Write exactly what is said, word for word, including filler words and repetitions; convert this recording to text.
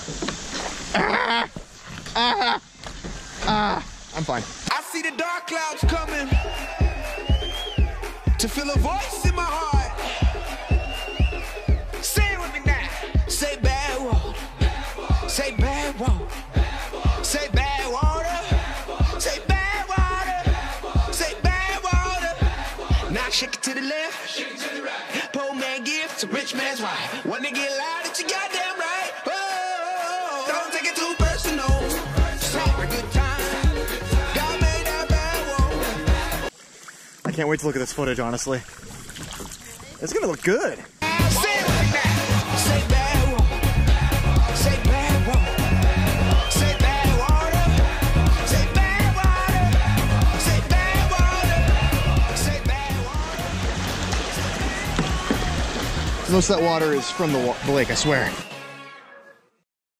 Ah! Ah! Ah! I'm fine. I see the dark clouds coming to feel a voice in my heart. Say it with me now. Say bad water. Say bad water. Say bad water. Say bad water. Say bad water. Now shake it to the left. Poor man gives to rich man's wife. When they get loud, it's your goddamn right. Oh, don't take it too personal. Just have a good time. God made that bad water. I can't wait to look at this footage, honestly. It's gonna look good. Say it with me now. Say bad water. Say bad water. Say bad water. Say bad water. Say bad water. Say bad water. Most of that water is from the, wa the lake, I swear.